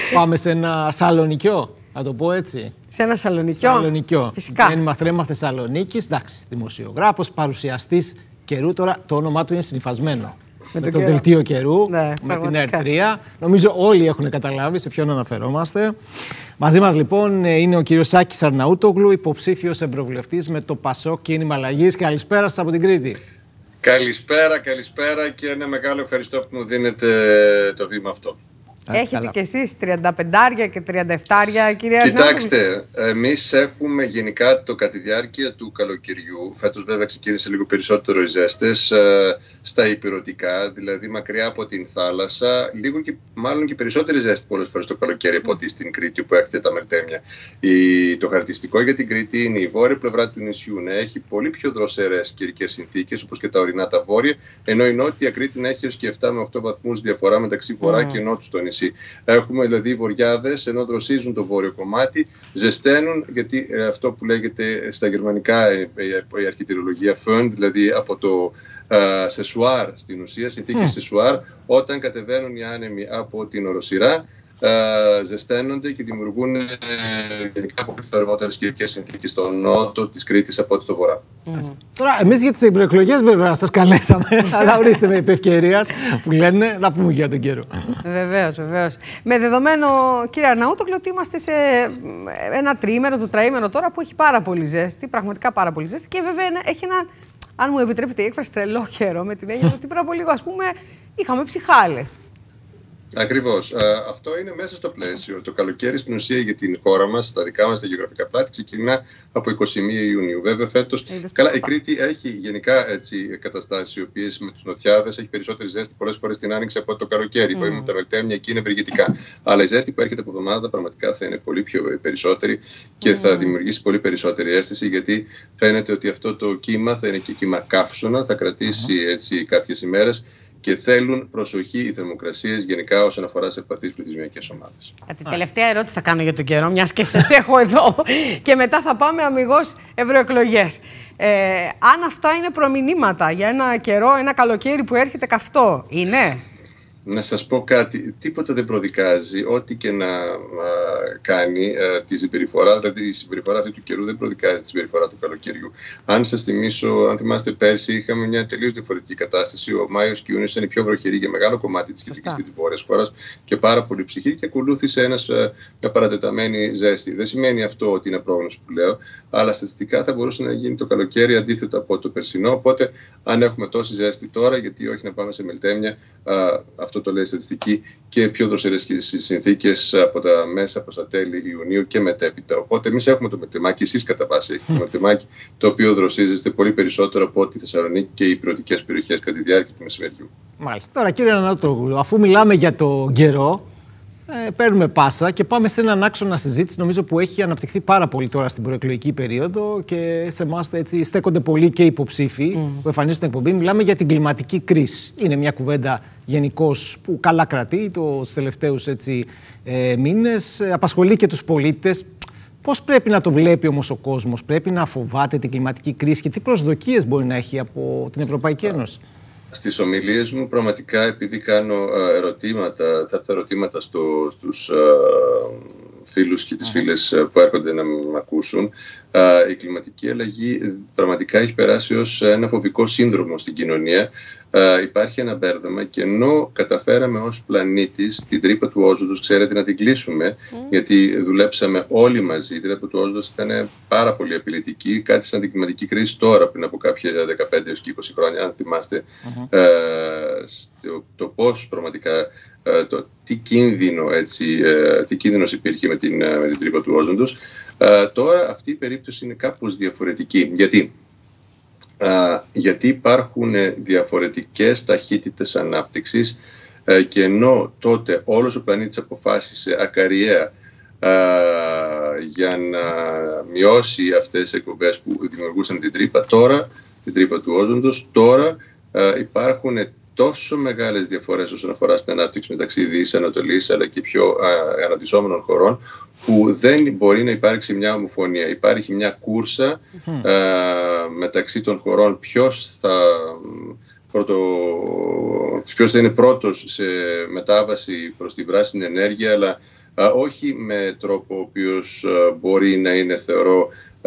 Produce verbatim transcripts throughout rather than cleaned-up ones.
Πάμε σε ένα σαλονικιό, να το πω έτσι. Σε ένα σαλονικιό. Σαλονικιό. Φυσικά. Μένει θρέμα Θεσσαλονίκης, εντάξει, δημοσιογράφος, παρουσιαστής καιρού. Τώρα το όνομά του είναι συνυφασμένο. Με, με το, το δελτίο καιρού, ναι, με την Ερ τρία. Νομίζω όλοι έχουν καταλάβει σε ποιον αναφερόμαστε. Μαζί μας λοιπόν είναι ο κύριος Σάκης Αρναούτογλου, υποψήφιος ευρωβουλευτής με το Πασόκ Κίνημα Αλλαγής. Καλησπέρα σας από την Κρήτη. Καλησπέρα, καλησπέρα και ένα μεγάλο ευχαριστώ που μου δίνετε το βήμα αυτό. Έχετε κι εσείς τριάντα πέντε και τριάντα επτά, κυρία Κοιτάξτε, εμείς έχουμε γενικά το κατά τη διάρκεια του καλοκαιριού, φέτος βέβαια ξεκίνησε λίγο περισσότερο οι ζέστες, στα ηπειρωτικά, δηλαδή μακριά από την θάλασσα, λίγο και μάλλον και περισσότερη ζέστη πολλές φορές το καλοκαίρι από ότι στην Κρήτη που έχετε τα μελτέμια. Η, το χαρακτηριστικό για την Κρήτη είναι η βόρεια πλευρά του νησιού να έχει πολύ πιο δροσερές καιρικές συνθήκες, όπως και τα ορεινά τα βόρεια, ενώ η νότια Κρήτη να έχει έως και επτά με οκτώ βαθμούς διαφορά μεταξύ βορρά mm. και νότου στο νησί. Έχουμε δηλαδή βοριάδες, ενώ δροσίζουν το βόρειο κομμάτι, ζεσταίνουν, γιατί ε, αυτό που λέγεται στα γερμανικά ε, ε, η αρχιτεκτονολογία Föhn, δηλαδή από το ε, σεσουάρ στην ουσία, συνθήκες mm. σεσουάρ, όταν κατεβαίνουν οι άνεμοι από την οροσειρά, Uh, ζεσταίνονται και δημιουργούν uh, γενικά πολύ θερμότερες καιρικές συνθήκες στο νότο της Κρήτης από ό,τι στο βορρά. Mm. Τώρα, εμείς για τις ευρωεκλογές βέβαια σας καλέσαμε, αλλά ορίστε με επευκαιρίας που λένε να πούμε για τον καιρό. Βεβαίως, βεβαίως. Με δεδομένο, κύριε Αρναούτογλου, ότι είμαστε σε ένα τριήμερο, το τραήμερο τώρα που έχει πάρα πολύ ζέστη, πραγματικά πάρα πολύ ζέστη και βέβαια έχει ένα, αν μου επιτρέπετε η έκφραση, τρελό καιρό, με την έννοια ότι πριν από λίγο, ας πούμε, είχαμε ψυχάλες. Ακριβώς. Αυτό είναι μέσα στο πλαίσιο. Το καλοκαίρι στην ουσία για την χώρα μας, στα δικά μας τα γεωγραφικά πλάτη, ξεκινά από είκοσι μία Ιουνίου. Βέβαια, φέτος. Καλά, η Κρήτη έχει γενικά έτσι, καταστάσεις οι οποίες με τους νοτιάδες έχει περισσότερη ζέστη πολλές φορές την άνοιξη από το καλοκαίρι. Mm. Που τα μελτέμια εκεί είναι ευεργετικά. Αλλά η ζέστη που έρχεται από εβδομάδα πραγματικά θα είναι πολύ πιο περισσότερη και mm. θα δημιουργήσει πολύ περισσότερη αίσθηση, γιατί φαίνεται ότι αυτό το κύμα θα είναι και κύμα καύσωνα, θα κρατήσει έτσι κάποιες ημέρες. Και θέλουν προσοχή οι θερμοκρασίες γενικά όσον αφορά σε ευπαθείς πληθυσμιακές ομάδες. Την τελευταία ερώτηση θα κάνω για τον καιρό, μιας και σας έχω εδώ. Και μετά θα πάμε αμιγώς ευρωεκλογές. Ε, αν αυτά είναι προμηνύματα για ένα καιρό, ένα καλοκαίρι που έρχεται καυτό, είναι? Να σας πω κάτι, τίποτα δεν προδικάζει, ό,τι και να α, κάνει α, τη συμπεριφορά, δηλαδή η συμπεριφορά αυτή του καιρού δεν προδικάζει τη συμπεριφορά του καλοκαιριού. Αν σας θυμίσω, αν θυμάστε πέρσι, είχαμε μια τελείως διαφορετική κατάσταση. Ο Μάιος και Ιούνιος ήταν η πιο βροχερή για μεγάλο κομμάτι της κεντρικής και της βόρειας χώρας και πάρα πολύ ψυχή και ακολούθησε ένας, μια παρατεταμένη ζέστη. Δεν σημαίνει αυτό ότι είναι πρόγνωση που λέω, αλλά στατιστικά θα μπορούσε να γίνει το καλοκαίρι αντίθετο από το περσινό. Οπότε, αν έχουμε τόση ζέστη τώρα, γιατί όχι να πάμε σε μελτέμια, α, αυτό το λέει η στατιστική, και πιο δροσερές συνθήκες από τα μέσα προς τα τέλη Ιουνίου και μετέπειτα. Οπότε εμείς έχουμε το μελτεμάκι, εσείς κατά βάση έχετε το μελτεμάκι, το οποίο δροσίζεστε πολύ περισσότερο από ό,τι η Θεσσαλονίκη και οι ηπειρωτικές περιοχές κατά τη διάρκεια του μεσημεριού. Μάλιστα. Τώρα, κύριε Αρναούτογλου, αφού μιλάμε για το καιρό, ε, παίρνουμε πάσα και πάμε σε έναν άξονα συζήτηση, νομίζω που έχει αναπτυχθεί πάρα πολύ τώρα στην προεκλογική περίοδο και σε εμάς έτσι στέκονται πολλοί και υποψήφοι mm. που εμφανίζονται στην εκπομπή. Μιλάμε για την κλιματική κρίση. Είναι μια κουβέντα γενικώς που καλά κρατεί τους τελευταίους έτσι, ε, μήνες, ε, απασχολεί και τους πολίτες. Πώς πρέπει να το βλέπει όμως ο κόσμος, πρέπει να φοβάται την κλιματική κρίση και τι προσδοκίες μπορεί να έχει από την Ευρωπαϊκή Ένωση? Στις ομιλίες μου πραγματικά, επειδή κάνω α, ερωτήματα, θα έρθω ερωτήματα στο, στους α, φίλους και τις φίλες α, που έρχονται να με ακούσουν, α, η κλιματική αλλαγή πραγματικά έχει περάσει ως ένα φοβικό σύνδρομο στην κοινωνία. Uh, υπάρχει ένα μπέρδεμα και ενώ καταφέραμε ως πλανήτης την τρύπα του όζοντος, ξέρετε, να την κλείσουμε, mm. γιατί δουλέψαμε όλοι μαζί, η τρύπα του όζοντος ήταν πάρα πολύ απειλητική, κάτι σαν την κλιματική κρίση τώρα πριν από κάποια δεκαπέντε έως είκοσι χρόνια, αν θυμάστε, mm-hmm. uh, στο, το πώς πραγματικά, uh, το τι, κίνδυνο, έτσι, uh, τι κίνδυνος υπήρχε με την, uh, με την τρύπα του όζοντος. Uh, τώρα αυτή η περίπτωση είναι κάπως διαφορετική. Γιατί? Uh, γιατί υπάρχουν διαφορετικές ταχύτητες ανάπτυξης uh, και ενώ τότε όλος ο πλανήτης αποφάσισε ακαριέα uh, για να μειώσει αυτές τις εκπομπές που δημιουργούσαν την τρύπα, τώρα, την τρύπα του όζοντος, τώρα uh, υπάρχουν τόσο μεγάλες διαφορές όσον αφορά στην ανάπτυξη μεταξύ Δύσης, Ανατολής αλλά και πιο uh, αναπτυσσόμενων χωρών, που δεν μπορεί να υπάρξει μια ομοφωνία. Υπάρχει μια κούρσα mm. ε, μεταξύ των χωρών ποιος θα, πρώτο, ποιος θα είναι πρώτος σε μετάβαση προς την πράσινη ενέργεια, αλλά όχι με τρόπο ο οποίος μπορεί να είναι, θεωρώ,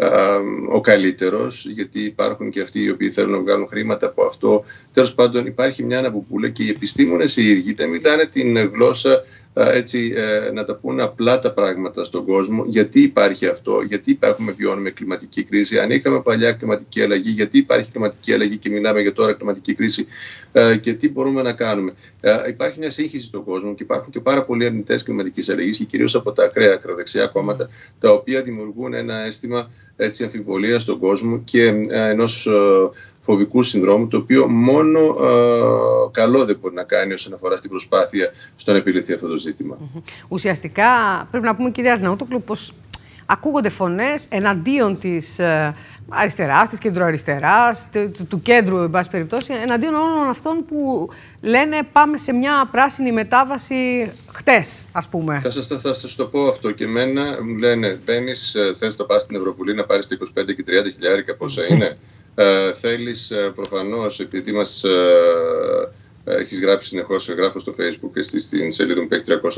ο καλύτερος, γιατί υπάρχουν και αυτοί οι οποίοι θέλουν να βγάλουν χρήματα από αυτό. Τέλος πάντων, υπάρχει μια αναπουπούλα και οι επιστήμονες οι ίδιοι δεν μιλάνε την γλώσσα, έτσι, να τα πούνε απλά τα πράγματα στον κόσμο. Γιατί υπάρχει αυτό, γιατί υπάρχουμε, βιώνουμε κλιματική κρίση. Αν είχαμε παλιά κλιματική αλλαγή, γιατί υπάρχει κλιματική αλλαγή και μιλάμε για τώρα κλιματική κρίση, και τι μπορούμε να κάνουμε. Υπάρχει μια σύγχυση στον κόσμο και υπάρχουν και πάρα πολλοί αρνητές κλιματικής αλλαγής, και κυρίως από τα ακραία ακροδεξιά κόμματα, τα οποία δημιουργούν ένα αίσθημα, έτσι, αμφιβολία στον κόσμο και ενός φοβικού συνδρόμου, το οποίο μόνο ε, καλό δεν μπορεί να κάνει όσον αφορά στην προσπάθεια στο να επιλυθεί αυτό το ζήτημα. Mm-hmm. Ουσιαστικά πρέπει να πούμε, κύριε Αρναούτοκλου, πως ακούγονται φωνές εναντίον της ε, αριστεράς, της κεντροαριστεράς, του, του κέντρου, εν πάση περιπτώσει, εναντίον όλων αυτών που λένε πάμε σε μια πράσινη μετάβαση χτες, ας πούμε. Θα σας, θα σας το πω αυτό και εμένα. Μου λένε, μπαίνεις, θες να πας στην Ευρωβουλή να πάρεις τα είκοσι πέντε και τριάντα χιλιάρικα, πόσα είναι. Uh, θέλεις uh, προφανώς, επειδή μας uh, έχεις γράψει συνεχώς, γράφω στο Facebook και στη, στην σελίδα μου που έχει τριακόσιες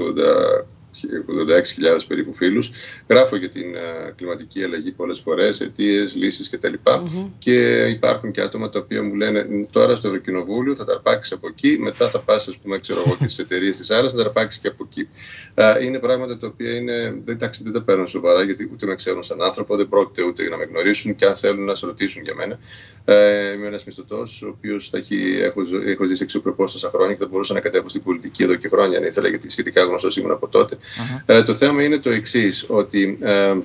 ογδόντα έξι χιλιάδες περίπου φίλους, γράφω για την uh, κλιματική αλλαγή πολλές φορές, αιτίες, λύσεις κτλ. Mm-hmm. Και υπάρχουν και άτομα τα οποία μου λένε, τώρα στο Ευρωκοινοβούλιο θα τα αρπάξεις από εκεί, μετά θα πας, ας πούμε, ξέρω εγώ, και στις εταιρείες της άλλας, θα τα αρπάξεις και από εκεί. Uh, είναι πράγματα τα οποία είναι, δεν, τάξη, δεν τα παίρνουν σοβαρά, γιατί ούτε με ξέρουν σαν άνθρωπο, δεν πρόκειται ούτε να με γνωρίσουν, και αν θέλουν να σε ρωτήσουν για μένα. Uh, είμαι ένας μισθωτός, ο οποίος θα έχει, έχω, έχω ζήσει αξιοπρεπώς τόσα χρόνια και θα μπορούσα να κατέβω στην πολιτική εδώ και χρόνια, αν ήθελα, γιατί σχετικά γνωστός ήμουν από τότε. Uh-huh. Uh, το θέμα είναι το εξής, ότι uh,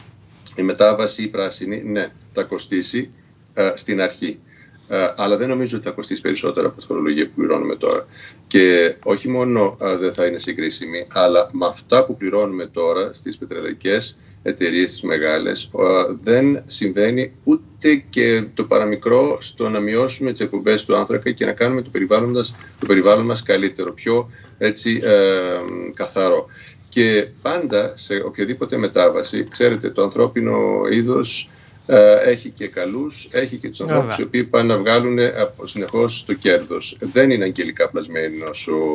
η μετάβαση η πράσινη, ναι, θα κοστίσει uh, στην αρχή. Uh, αλλά δεν νομίζω ότι θα κοστίσει περισσότερο από τη φορολογία που πληρώνουμε τώρα. Και όχι μόνο uh, δεν θα είναι συγκρίσιμη, αλλά με αυτά που πληρώνουμε τώρα στις πετρελαϊκές εταιρείες τις μεγάλες, uh, δεν συμβαίνει ούτε και το παραμικρό στο να μειώσουμε τις εκπομπές του άνθρακα και να κάνουμε το περιβάλλον μας, το περιβάλλον μας καλύτερο, πιο, έτσι, uh, καθαρό. Και πάντα σε οποιαδήποτε μετάβαση, ξέρετε, το ανθρώπινο είδος Uh, έχει και καλούς, έχει και τους ανθρώπους οι οποίοι πάνε να βγάλουν συνεχώς το κέρδος. Δεν είναι αγγελικά πλασμένος ο,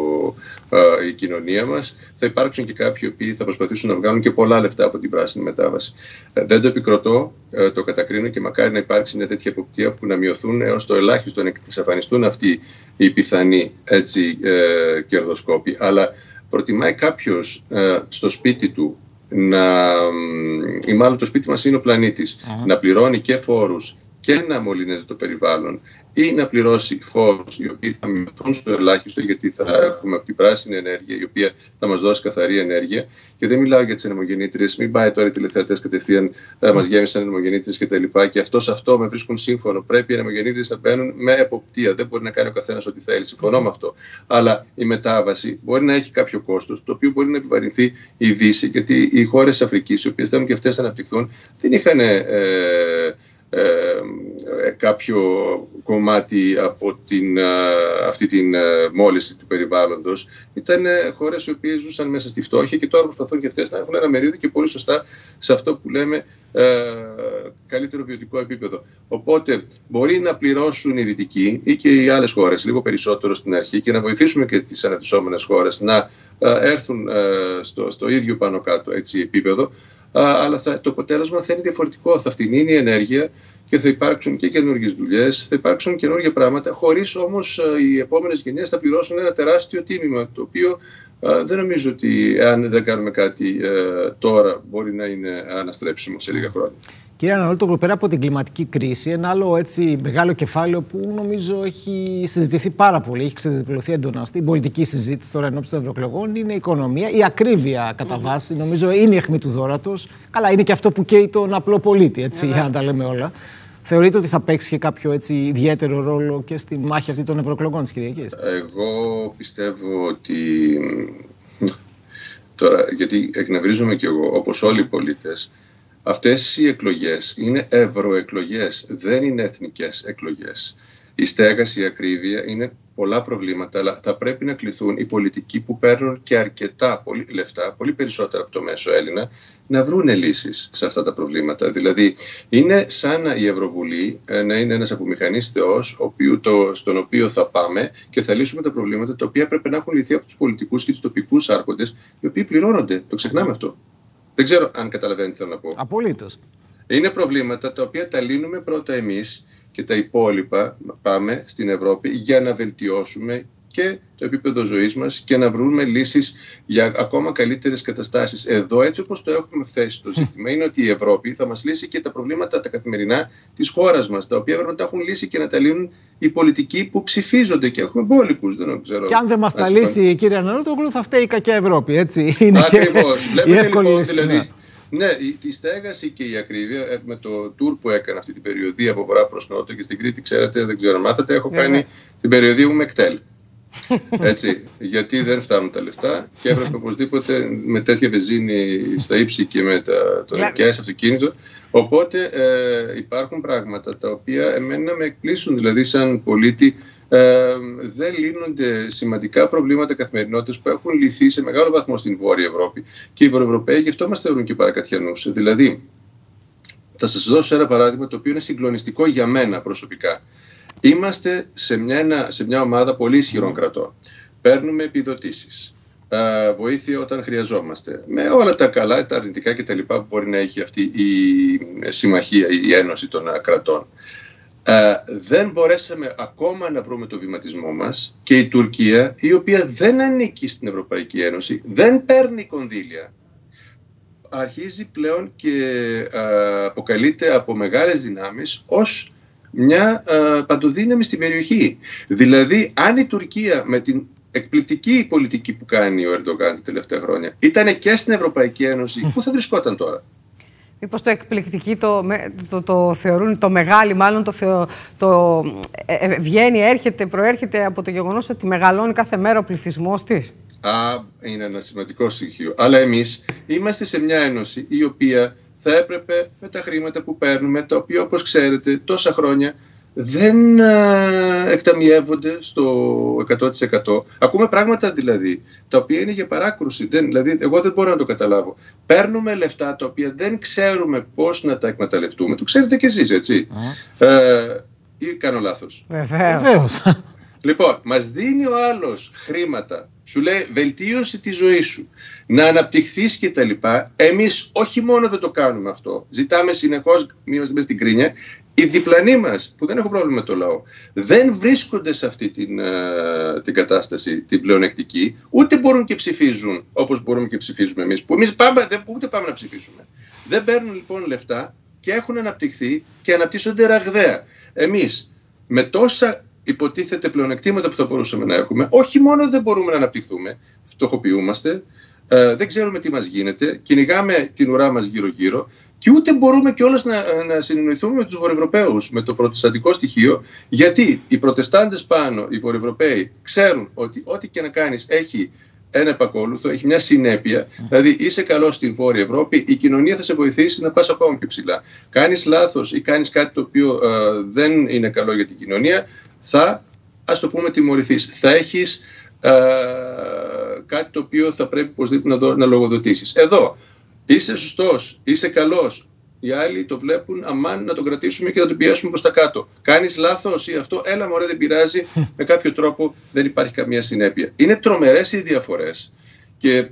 uh, η κοινωνία μας. Θα υπάρξουν και κάποιοι οι οποίοι θα προσπαθήσουν να βγάλουν και πολλά λεφτά από την πράσινη μετάβαση. Uh, δεν το επικροτώ, uh, το κατακρίνω, και μακάρι να υπάρξει μια τέτοια εποπτεία που να μειωθούν έως το ελάχιστο, να εξαφανιστούν αυτοί οι πιθανοί, έτσι, uh, κερδοσκόποι. Αλλά προτιμάει κάποιος uh, στο σπίτι του να, ή μάλλον το σπίτι μας είναι ο πλανήτης, uh-huh. να πληρώνει και φόρους και να μολύνεται το περιβάλλον, ή να πληρώσει φόρους οι οποίοι θα μειωθούν στο ελάχιστο, γιατί θα έχουμε από την πράσινη ενέργεια η οποία θα μας δώσει καθαρή ενέργεια. Και δεν μιλάω για τις ανεμογεννήτριες, μην πάει τώρα οι τηλεθεατές κατευθείαν να μας γέμισαν ανεμογεννήτριες κτλ. Και, και αυτό σε αυτό με βρίσκουν σύμφωνο. Πρέπει οι ανεμογεννήτριες να μπαίνουν με εποπτεία. Δεν μπορεί να κάνει ο καθένας ό,τι θέλει. Συμφωνώ με αυτό. Αλλά η μετάβαση μπορεί να έχει κάποιο κόστος, το οποίο μπορεί να επιβαρυνθεί η Δύση, γιατί οι χώρες της Αφρικής, οι οποίες θέλουν και αυτές να αναπτυχθούν, δεν είχαν. Ε, Ε, ε, κάποιο κομμάτι από την, ε, αυτή την ε, μόλυνση του περιβάλλοντος. Ήταν ε, χώρες οι οποίες ζούσαν μέσα στη φτώχεια και τώρα προσπαθούν και αυτές να έχουν ένα μερίδιο, και πολύ σωστά, σε αυτό που λέμε ε, καλύτερο βιωτικό επίπεδο. Οπότε μπορεί να πληρώσουν οι δυτικοί ή και οι άλλες χώρες λίγο περισσότερο στην αρχή, και να βοηθήσουμε και τις αναπτυσσόμενες χώρες να ε, έρθουν ε, στο, στο ίδιο πάνω κάτω, έτσι, επίπεδο. Uh, αλλά θα, το αποτέλεσμα θα είναι διαφορετικό. Θα φτηνίνει η ενέργεια και θα υπάρξουν και καινούργιες δουλειές, θα υπάρξουν καινούργια πράγματα, χωρίς όμως uh, οι επόμενες γενιές θα πληρώσουν ένα τεράστιο τίμημα, το οποίο uh, δεν νομίζω ότι αν δεν κάνουμε κάτι uh, τώρα μπορεί να είναι αναστρέψιμο σε λίγα χρόνια. Κύριε Αρναούτοκλου, πέρα από την κλιματική κρίση, ένα άλλο, έτσι, μεγάλο κεφάλαιο που νομίζω έχει συζητηθεί πάρα πολύ, έχει ξεδιπλωθεί έντονα στην πολιτική συζήτηση τώρα ενώπιση των ευρωεκλογών, είναι η οικονομία, η ακρίβεια κατά βάση. Mm-hmm. Νομίζω είναι η αιχμή του δώρατος. Καλά, είναι και αυτό που καίει τον απλό πολίτη, έτσι, yeah. για να τα λέμε όλα. Θεωρείτε ότι θα παίξει και κάποιο, έτσι, ιδιαίτερο ρόλο και στη μάχη αυτή των ευρωεκλογών της Κυριακής? Εγώ πιστεύω ότι. Τώρα, γιατί εκνευρίζομαι κι εγώ, όπως όλοι οι πολίτες, αυτές οι εκλογές είναι ευρωεκλογές, δεν είναι εθνικές εκλογές. Η στέγαση, η ακρίβεια είναι πολλά προβλήματα, αλλά θα πρέπει να κληθούν οι πολιτικοί που παίρνουν και αρκετά πολύ λεφτά, πολύ περισσότερα από το μέσο Έλληνα, να βρουν λύσεις σε αυτά τα προβλήματα. Δηλαδή, είναι σαν η Ευρωβουλή να είναι ένας απομηχανής θεός, στον οποίο θα πάμε και θα λύσουμε τα προβλήματα τα οποία πρέπει να έχουν λυθεί από τους πολιτικούς και τους τοπικούς άρχοντες, οι οποίοι πληρώνονται. Το ξεχνάμε αυτό. Δεν ξέρω αν καταλαβαίνετε τι θέλω να πω. Απολύτως. Είναι προβλήματα τα οποία τα λύνουμε πρώτα εμείς και τα υπόλοιπα πάμε στην Ευρώπη για να βελτιώσουμε και το επίπεδο ζωής μας και να βρούμε λύσεις για ακόμα καλύτερες καταστάσεις. Εδώ, έτσι όπως το έχουμε θέσει το ζήτημα, είναι ότι η Ευρώπη θα μας λύσει και τα προβλήματα τα καθημερινά της χώρας μας, τα οποία πρέπει να τα έχουν λύσει και να τα λύνουν οι πολιτικοί που ψηφίζονται και έχουμε μπόλικους. Δεν ξέρω. Και αν δεν μας τα λύσει, κύριε Αρναούτογλου, θα φταίει η κακιά Ευρώπη. Έτσι είναι. Ακριβώς. Και βλέπετε λοιπόν, δηλαδή. Ναι, η στέγαση και η ακρίβεια, με το tour που έκανα αυτή την περιοδία από βορρά προς νότο και στην Κρήτη, ξέρετε, δεν ξέρω αν μάθατε, έχω κάνει την περιοδία μου με κτέλ. Έτσι, γιατί δεν φτάνουν τα λεφτά και έπρεπε οπωσδήποτε με τέτοια βενζίνη στα ύψη και με τα, το νοικιάες αυτοκίνητο. Οπότε ε, υπάρχουν πράγματα τα οποία εμένα με εκπλήσουν, δηλαδή σαν πολίτη. Ε, δεν λύνονται σημαντικά προβλήματα καθημερινότητας που έχουν λυθεί σε μεγάλο βαθμό στην Βόρεια Ευρώπη και οι Βορειοευρωπαίοι γι' αυτό μας θεωρούν και παρακατιανούς. Δηλαδή, θα σας δώσω ένα παράδειγμα το οποίο είναι συγκλονιστικό για μένα προσωπικά. Είμαστε σε μια, σε μια ομάδα πολύ ισχυρών κρατών. Παίρνουμε επιδοτήσεις, ε, βοήθεια όταν χρειαζόμαστε, με όλα τα καλά, τα αρνητικά κτλ. Που μπορεί να έχει αυτή η συμμαχία, η ένωση των κρατών. Uh, δεν μπορέσαμε ακόμα να βρούμε το βηματισμό μας και η Τουρκία, η οποία δεν ανήκει στην Ευρωπαϊκή Ένωση, δεν παίρνει κονδύλια, αρχίζει πλέον και uh, αποκαλείται από μεγάλες δυνάμεις ως μια uh, παντοδύναμη στην περιοχή. Δηλαδή, αν η Τουρκία με την εκπληκτική πολιτική που κάνει ο Ερντογάν τα τελευταία χρόνια ήταν και στην Ευρωπαϊκή Ένωση, πού θα βρισκόταν τώρα? Μήπως το εκπληκτική το, το, το θεωρούν, το μεγάλη μάλλον το, θεω, το ε, ε, βγαίνει, έρχεται, προέρχεται από το γεγονός ότι μεγαλώνει κάθε μέρα ο πληθυσμός της. Α, είναι ένα σημαντικό στοιχείο. Αλλά εμείς είμαστε σε μια ένωση η οποία θα έπρεπε με τα χρήματα που παίρνουμε, τα οποία όπως ξέρετε τόσα χρόνια δεν α, εκταμιεύονται στο εκατό τοις εκατό. Ακούμε πράγματα δηλαδή τα οποία είναι για παράκρουση. Δεν, δηλαδή, εγώ δεν μπορώ να το καταλάβω. Παίρνουμε λεφτά τα οποία δεν ξέρουμε πώς να τα εκμεταλλευτούμε. Το ξέρετε κι εσείς, έτσι. Mm. Ε, ή κάνω λάθος? Βεβαίως. Λοιπόν, μας δίνει ο άλλος χρήματα, σου λέει βελτίωση τη ζωή σου, να αναπτυχθείς και τα λοιπά. Εμείς όχι μόνο δεν το κάνουμε αυτό, ζητάμε συνεχώς, είμαστε μέσα στην κρίνια. Οι διπλανοί μας, που δεν έχουν πρόβλημα με το λαό, δεν βρίσκονται σε αυτή την, uh, την κατάσταση, την πλεονεκτική, ούτε μπορούν και ψηφίζουν όπως μπορούμε και ψηφίζουμε εμείς. Που εμείς πάμε, δεν, ούτε πάμε να ψηφίσουμε. Δεν παίρνουν λοιπόν λεφτά και έχουν αναπτυχθεί και αναπτύσσονται ραγδαία. Εμείς με τόσα υποτίθεται πλεονεκτήματα που θα μπορούσαμε να έχουμε, όχι μόνο δεν μπορούμε να αναπτυχθούμε, φτωχοποιούμαστε, uh, δεν ξέρουμε τι μας γίνεται, κυνηγάμε την ουρά μας γύρω-γύρω. Και ούτε μπορούμε κιόλας να, να συνεννοηθούμε με τους Βορειοευρωπαίους, με το προτεσταντικό στοιχείο, γιατί οι προτεστάντες πάνω, οι Βορειοευρωπαίοι, ξέρουν ότι ό,τι και να κάνεις έχει ένα επακόλουθο, έχει μια συνέπεια. Δηλαδή, είσαι καλός στην Βόρεια Ευρώπη, η κοινωνία θα σε βοηθήσει να πας ακόμα πιο ψηλά. Κάνεις λάθος ή κάνεις κάτι το οποίο ε, δεν είναι καλό για την κοινωνία, θα, ας το πούμε, τιμωρηθείς. Θα έχεις ε, κάτι το οποίο θα πρέπει οπωσδήποτε να, να λογοδοτήσεις. Εδώ. Είσαι σωστός, είσαι καλός. Οι άλλοι το βλέπουν, αμάν να τον κρατήσουμε και να τον πιέσουμε προς τα κάτω. Κάνεις λάθος ή αυτό, έλα μωρέ, δεν πειράζει, με κάποιο τρόπο δεν υπάρχει καμία συνέπεια. Είναι τρομερές οι διαφορές και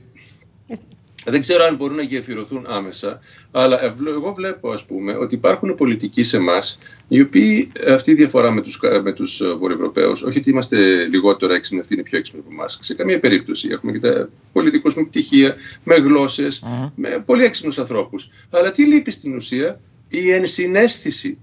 δεν ξέρω αν μπορούν να γεφυρωθούν άμεσα, αλλά εγώ βλέπω, ας πούμε, ότι υπάρχουν πολιτικοί σε εμάς, οι οποίοι αυτή η διαφορά με τους, με τους Βορειοευρωπαίους, όχι ότι είμαστε λιγότερο έξυπνοι, αυτοί είναι πιο έξυπνοι από εμάς, σε καμία περίπτωση. Έχουμε και τα πολιτικούς με πτυχία, με γλώσσες, uh-huh. με πολύ έξυπνους ανθρώπους. Αλλά τι λείπει στην ουσία? Η ενσυναίσθηση.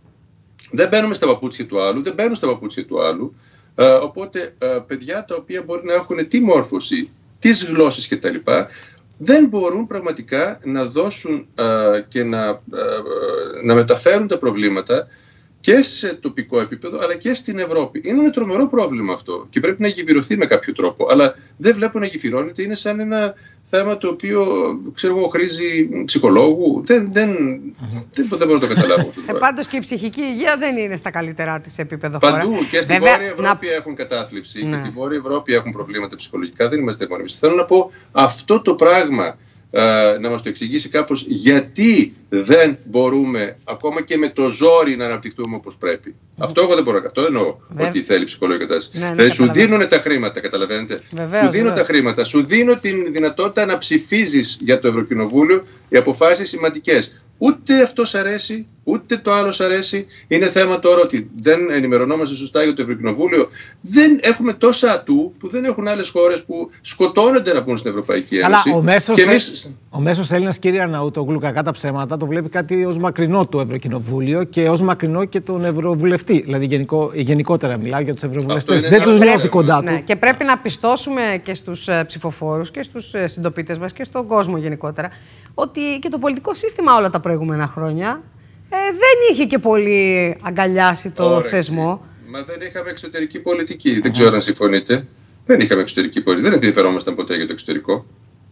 Δεν μπαίνουμε στα παπούτσια του άλλου, δεν μπαίνουν στα παπούτσια του άλλου. Ε, οπότε, ε, παιδιά τα οποία μπορεί να έχουν τη μόρφωση, τις γλώσσες κτλ., δεν μπορούν πραγματικά να δώσουν α, και να, α, να μεταφέρουν τα προβλήματα και σε τοπικό επίπεδο αλλά και στην Ευρώπη. Είναι ένα τρομερό πρόβλημα αυτό και πρέπει να γεφυρωθεί με κάποιο τρόπο. Αλλά δεν βλέπω να γεφυρώνεται. Είναι σαν ένα θέμα το οποίο ξέρω εγώ, χρήζει ψυχολόγου. Δεν, δεν, mm-hmm. δεν, δεν μπορώ να το καταλάβω. Ε, πάντως και η ψυχική υγεία δεν είναι στα καλύτερά της επίπεδο χώρας. Παντού και στη Βόρεια Ευρώπη να... έχουν κατάθλιψη ναι. και στη Βόρεια Ευρώπη έχουν προβλήματα ψυχολογικά. Δεν είμαστε μόνοι. Θέλω να πω αυτό το πράγμα. Uh, να μας το εξηγήσει κάπως γιατί δεν μπορούμε ακόμα και με το ζόρι να αναπτυχθούμε όπως πρέπει. Mm. Αυτό εγώ δεν μπορώ. Αυτό δεν εννοώ Βε... ότι θέλει ψυχολογική κατάσταση. Ναι, ναι, δηλαδή σου δίνουν τα χρήματα, καταλαβαίνετε. Βεβαίως, σου δίνω βεβαίως. τα χρήματα, σου δίνω την δυνατότητα να ψηφίζεις για το Ευρωκοινοβούλιο οι αποφάσεις σημαντικές. Ούτε αυτό σ' αρέσει, ούτε το άλλο σ' αρέσει. Είναι θέμα τώρα ότι δεν ενημερωνόμαστε σωστά για το Ευρωκοινοβούλιο. Δεν έχουμε τόσα ατού που δεν έχουν άλλες χώρες που σκοτώνονται να μπουν στην Ευρωπαϊκή Ένωση. Αλλά ο μέσος, εμείς... ο μέσος Έλληνας, κύριε Αρναούτογλου, κακά τα ψέματα, το βλέπει κάτι ως μακρινό το Ευρωκοινοβούλιο και ως μακρινό και τον Ευρωβουλευτή. Δηλαδή γενικό, γενικότερα μιλάω για τους Ευρωβουλευτές. Δεν τους νιώθει κοντά του. Ναι, και πρέπει να πιστώσουμε και στους ψηφοφόρους και στους συντοπίτες μας και στον κόσμο γενικότερα ότι και το πολιτικό σύστημα όλα τα προηγούμενα χρόνια ε, δεν είχε και πολύ αγκαλιάσει το Ωραία, θεσμό. Μα δεν είχαμε εξωτερική πολιτική. Mm. Δεν ξέρω αν συμφωνείτε. Δεν είχαμε εξωτερική πολιτική. Δεν ενδιαφερόμασταν ποτέ για το εξωτερικό.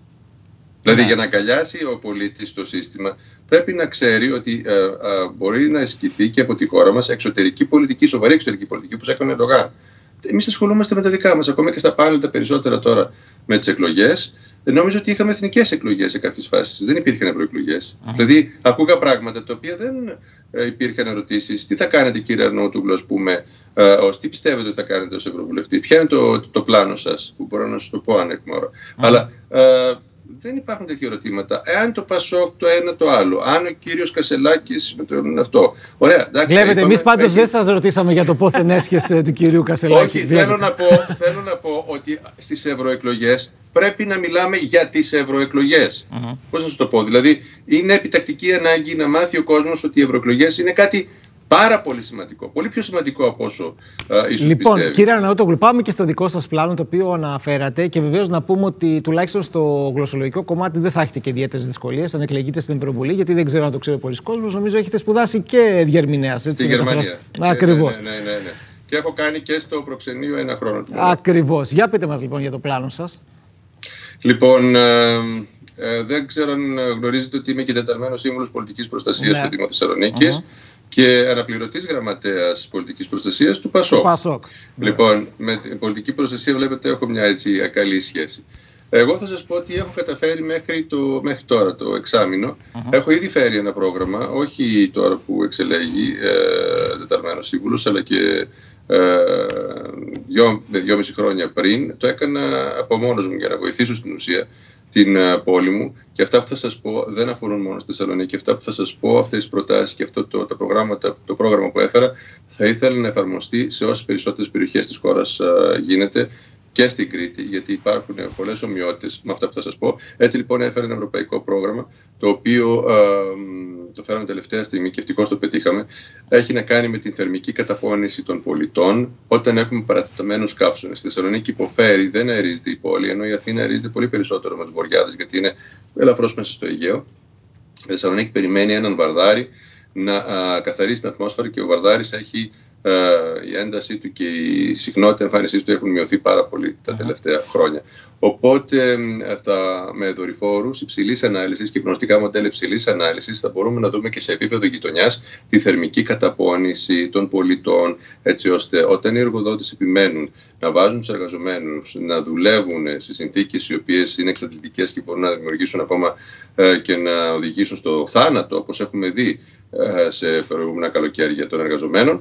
Δηλαδή yeah. για να αγκαλιάσει ο πολίτης το σύστημα πρέπει να ξέρει ότι ε, ε, μπορεί να ασκηθεί και από τη χώρα μας εξωτερική πολιτική, σοβαρή εξωτερική πολιτική που έκανε ο Ερντογάν. Εμείς ασχολούμαστε με τα δικά μας, ακόμα και στα πάνελ τα περισσότερα τώρα με τις εκλογές. Νόμιζα ότι είχαμε εθνικές εκλογές σε κάποιες φάσεις. Δεν υπήρχαν ευρωεκλογές. Mm. Δηλαδή, ακούγα πράγματα τα οποία δεν ε, υπήρχαν ερωτήσεις. Τι θα κάνετε, κύριε Αρναούτογλου, ας πούμε, ε, ως, τι πιστεύετε ότι θα κάνετε ως Ευρωβουλευτή, ποιο είναι το, το, το πλάνο σας, που μπορώ να σας το πω αν έχουμε ώρα. Mm. Αλλά ε, δεν υπάρχουν τέτοια ερωτήματα. Εάν το Πασόκ το ένα το άλλο, αν ο κύριος Κασελάκης με το αυτό. Ωραία, εντάξει. Βλέπετε, εμείς πάντως έχει... δεν σας ρωτήσαμε για το πόθεν έσχες του κυρίου Κασελάκη. Όχι, θέλω να, πω, θέλω να πω ότι στις ευρωεκλογές πρέπει να μιλάμε για τις ευρωεκλογές. Mm-hmm. Πώς να σας το πω, δηλαδή είναι επιτακτική ανάγκη να μάθει ο κόσμος ότι οι ευρωεκλογές είναι κάτι πάρα πολύ σημαντικό. Πολύ πιο σημαντικό από όσο α, ίσως λοιπόν, πιστεύει. Κύριε Αρναούτογλου, πάμε και στο δικό σας πλάνο το οποίο αναφέρατε και βεβαίως να πούμε ότι τουλάχιστον στο γλωσσολογικό κομμάτι δεν θα έχετε και ιδιαίτερες δυσκολίες αν εκλεγείτε στην Ευρωβουλή, γιατί δεν ξέρω αν το ξέρει πολλοί κόσμος. Νομίζω έχετε σπουδάσει και διερμηνέας. Στη Γερμανία. Ακριβώς. Ναι, ναι, ναι, ναι, ναι. Και έχω κάνει και στο προξενείο ένα χρόνο. Ακριβώς. Για πείτε μας λοιπόν για το πλάνο σας. Λοιπόν, ε, ε, δεν ξέρω αν γνωρίζετε ότι είμαι και τεταρμένος σύμβουλος πολιτικής προστασίας ναι. στο Δήμο Θεσσαλονίκης mm-hmm. και αναπληρωτής γραμματέας πολιτικής προστασίας του Πασόκ. Πασόκ. Λοιπόν, με την πολιτική προστασία βλέπετε έχω μια έτσι καλή σχέση. Εγώ θα σας πω ότι έχω καταφέρει μέχρι, το, μέχρι τώρα το εξάμηνο. Uh-huh. Έχω ήδη φέρει ένα πρόγραμμα, όχι τώρα που εξελέγει ε, τεταρμένος σύμβουλος, αλλά και ε, δυο, δυόμιση χρόνια πριν. Το έκανα από μόνος μου για να βοηθήσω στην ουσία την uh, πόλη μου. Και αυτά που θα σας πω δεν αφορούν μόνο στη Θεσσαλονίκη. Αυτά που θα σας πω, αυτές τις προτάσεις και αυτό το, τα προγράμματα, το πρόγραμμα που έφερα, θα ήθελα να εφαρμοστεί σε όσες περισσότερες περιοχές της χώρας uh, γίνεται. Και στην Κρήτη, γιατί υπάρχουν πολλές ομοιότητες με αυτά που θα σας πω. Έτσι λοιπόν έφερε ένα ευρωπαϊκό πρόγραμμα, το οποίο ε, το φέραμε τελευταία στιγμή και ευτυχώς το πετύχαμε. Έχει να κάνει με την θερμική καταπώνηση των πολιτών όταν έχουμε παρατεταμένους καύσονες. Στη Θεσσαλονίκη υποφέρει, δεν αερίζεται η πόλη, ενώ η Αθήνα αερίζεται πολύ περισσότερο με τους βορειάδες, γιατί είναι ελαφρώς μέσα στο Αιγαίο. Η Θεσσαλονίκη περιμένει έναν βαρδάρι να α, καθαρίσει την ατμόσφαιρα και ο βαρδάρης έχει. Uh, η έντασή του και η συχνότητα εμφάνισής του έχουν μειωθεί πάρα πολύ τα τελευταία uh-huh. χρόνια. Οπότε θα, με δορυφόρους υψηλής ανάλυσης και γνωστικά μοντέλα υψηλής ανάλυσης θα μπορούμε να δούμε και σε επίπεδο γειτονιάς τη θερμική καταπώνηση των πολιτών, έτσι ώστε όταν οι εργοδότες επιμένουν να βάζουν τους εργαζομένους να δουλεύουν σε συνθήκες οι οποίες είναι εξαντλητικές και μπορούν να δημιουργήσουν ακόμα uh, και να οδηγήσουν στο θάνατο, όπως έχουμε δει uh, σε προηγούμενα καλοκαίρια των εργαζομένων,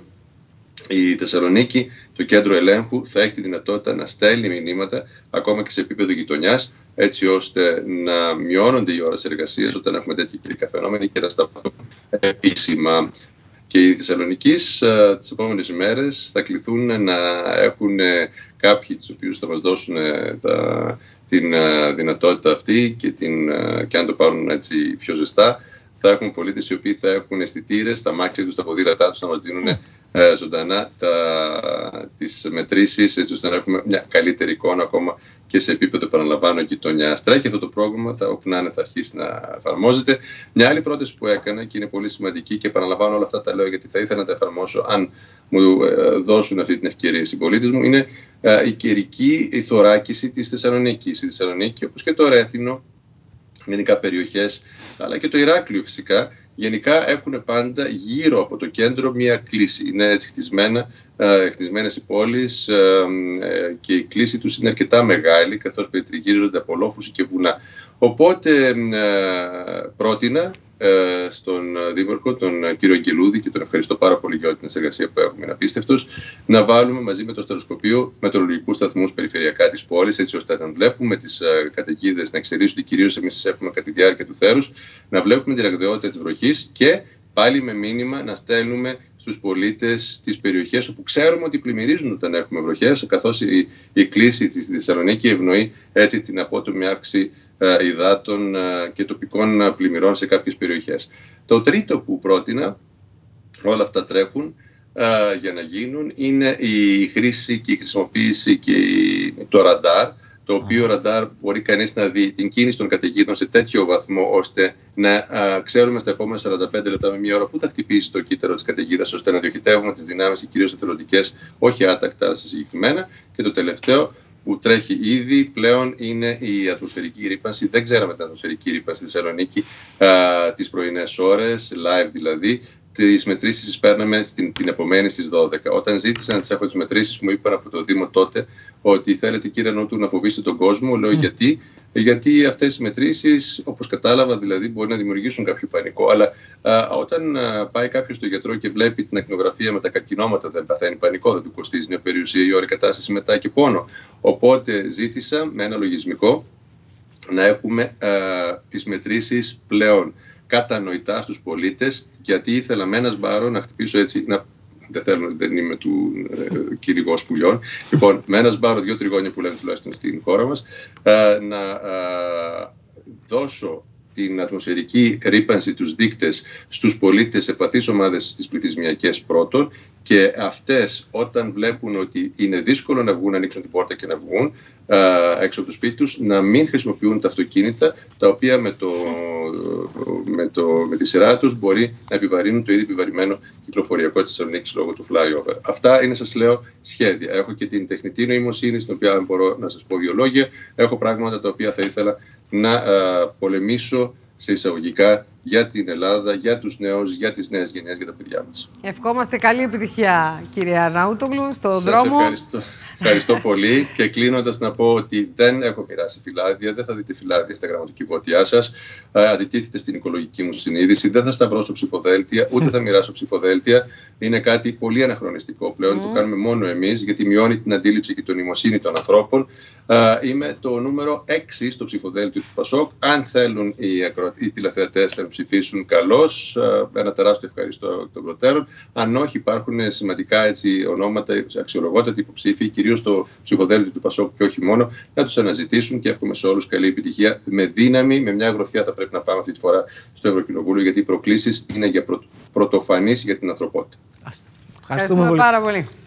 η Θεσσαλονίκη, το κέντρο ελέγχου, θα έχει τη δυνατότητα να στέλνει μηνύματα ακόμα και σε επίπεδο γειτονιάς, έτσι ώστε να μειώνονται οι ώρες εργασίας όταν έχουμε τέτοια καιρικά φαινόμενα και να σταματούν επίσημα. Και οι Θεσσαλονικείς τις επόμενες ημέρες θα κληθούν να έχουν κάποιοι τους οποίους θα μας δώσουν τα, την δυνατότητα αυτή και, την, και αν το πάρουν έτσι πιο ζεστά, θα έχουμε πολίτες οι οποίοι θα έχουν αισθητήρες, τα μάξια τους, τα ποδήλατά τους να μας δίνουν Ε, ζωντανά τα, τις μετρήσεις, έτσι ώστε να έχουμε μια καλύτερη εικόνα ακόμα και σε επίπεδο, επαναλαμβάνω, γειτονιάς. Τρέχει αυτό το πρόγραμμα, θα, όπου να είναι θα αρχίσει να εφαρμόζεται. Μια άλλη πρόταση που έκανα και είναι πολύ σημαντική και επαναλαμβάνω όλα αυτά τα λέω γιατί θα ήθελα να τα εφαρμόσω αν μου δώσουν αυτή την ευκαιρία οι συμπολίτες μου, είναι η καιρική η θωράκιση της Θεσσαλονίκης. Η Θεσσαλονίκη, όπως και το Ρέθινο, γενικά περιοχές, αλλά και το Ηράκλειο φυσικά, γενικά έχουν πάντα γύρω από το κέντρο μία κλίση. Είναι έτσι χτισμένα, ε, χτισμένες οι πόλεις ε, ε, και η κλίση τους είναι αρκετά μεγάλη, καθώς περιτριγύρίζονται από λόφους και βουνά. Οπότε ε, πρότεινα ε, στον Δήμαρχο, τον κύριο Αγγελούδη, και τον ευχαριστώ πάρα πολύ για όλη την συνεργασία που έχουμε, είναι απίστευτος, να βάλουμε μαζί με το στεροσκοπείο μετεωρολογικούς σταθμούς περιφερειακά της πόλης, έτσι ώστε να βλέπουμε τις uh, καταιγίδες να εξελίσσονται, κυρίως εμείς τις έχουμε κατά τη διάρκεια του θέρους, να βλέπουμε την ραγδαιότητα της βροχής και πάλι με μήνυμα να στέλνουμε στους πολίτες τις περιοχές όπου ξέρουμε ότι πλημμυρίζουν όταν έχουμε βροχές, καθώς η, η κλίση της Θεσσαλονίκη ευνοεί έτσι την απότομη αύξηση uh, υδάτων uh, και τοπικών uh, πλημμυρών σε κάποιες περιοχές. Το τρίτο που πρότεινα, όλα αυτά τρέχουν uh, για να γίνουν, είναι η χρήση και η χρησιμοποίηση και η, το ραντάρ, το οποίο ραντάρ μπορεί κανείς να δει την κίνηση των καταιγίδων σε τέτοιο βαθμό ώστε να α, ξέρουμε στα επόμενα σαράντα πέντε λεπτά με μία ώρα πού θα χτυπήσει το κύτταρο της καταιγίδας, ώστε να διοχετεύουμε τις δυνάμεις, κυρίως εθελοντικές, όχι άτακτα σε συγκεκριμένα. Και το τελευταίο που τρέχει ήδη πλέον είναι η ατμοσφαιρική ρύπανση. Δεν ξέραμε την ατμοσφαιρική ρύπανση στη Θεσσαλονίκη τις πρωινές ώρες, live δηλαδή. Τις μετρήσεις τις παίρναμε στην, την επομένη στις δώδεκα. Όταν ζήτησα να τις έχω τις μετρήσεις, μου είπαν από το Δήμο τότε ότι θέλετε, κύριε Νότου, να φοβήσετε τον κόσμο. Λέω mm. γιατί. Γιατί αυτές οι μετρήσεις, όπως κατάλαβα, δηλαδή μπορεί να δημιουργήσουν κάποιο πανικό. Αλλά α, όταν α, πάει κάποιος στο γιατρό και βλέπει την ακτινογραφία με τα καρκινόματα, δεν παθαίνει πανικό, δεν του κοστίζει μια περιουσία η ώρα κατάσταση μετά και πόνο. Οπότε ζήτησα με ένα λογισμικό να έχουμε α, τις μετρήσεις πλέον κατανοητά στους πολίτες, γιατί ήθελα με ένα σμπάρο να χτυπήσω έτσι, να, δεν θέλω, δεν είμαι του ε, κυνηγός πουλιών, λοιπόν, με ένα σμπάρο, δύο τριγώνια που λένε τουλάχιστον στην χώρα μας, ε, να ε, δώσω την ατμοσφαιρική ρύπανση, τους δείκτες στους πολίτες σε ευπαθείς ομάδες στις πληθυσμιακές πρώτον, και αυτές όταν βλέπουν ότι είναι δύσκολο να βγουν, να ανοίξουν την πόρτα και να βγουν α, έξω από το σπίτι τους, να μην χρησιμοποιούν τα αυτοκίνητα, τα οποία με, το, με, το, με τη σειρά τους μπορεί να επιβαρύνουν το ήδη επιβαρημένο κυκλοφοριακό της Θεσσαλονίκης λόγω του flyover. Αυτά είναι, σας λέω, σχέδια. Έχω και την τεχνητή νοημοσύνη, στην οποία μπορώ να σας πω δύο λόγια. Έχω πράγματα τα οποία θα ήθελα να α, πολεμήσω σε εισαγωγικά για την Ελλάδα, για τους νέους, για τις νέες γενιές, για τα παιδιά μας. Ευχόμαστε καλή επιτυχία, κύριε Αρναούτογλου, στον Σας δρόμο. Ευχαριστώ. Ευχαριστώ πολύ, και κλείνοντας να πω ότι δεν έχω μοιράσει φυλάδια, δεν θα δείτε φυλάδια στα γραμματοκιβώτια σας. Αντιτίθεται στην οικολογική μου συνείδηση, δεν θα σταυρώσω ψηφοδέλτια, ούτε θα μοιράσω ψηφοδέλτια. Είναι κάτι πολύ αναχρονιστικό πλέον, mm. το κάνουμε μόνο εμείς, γιατί μειώνει την αντίληψη και την νοημοσύνη των ανθρώπων. Είμαι το νούμερο έξι στο ψηφοδέλτιο του Πασόκ. Αν θέλουν οι, ακρο... οι τηλεθεατές να ψηφίσουν, καλώς, ένα τεράστιο ευχαριστώ εκ των προτέρων. Αν όχι, υπάρχουν σημαντικά έτσι, ονόματα, αξιολογότατοι υποψήφοι, κυρίως στο ψηφοδέλτιο του Πασόκ και όχι μόνο, να τους αναζητήσουν, και εύχομαι σε όλους καλή επιτυχία. Με δύναμη, με μια γροθιά θα πρέπει να πάμε αυτή τη φορά στο Ευρωκοινοβούλιο, γιατί οι προκλήσεις είναι για πρω... πρωτοφανείς για την ανθρωπότητα. Ευχαριστούμε πάρα πολύ.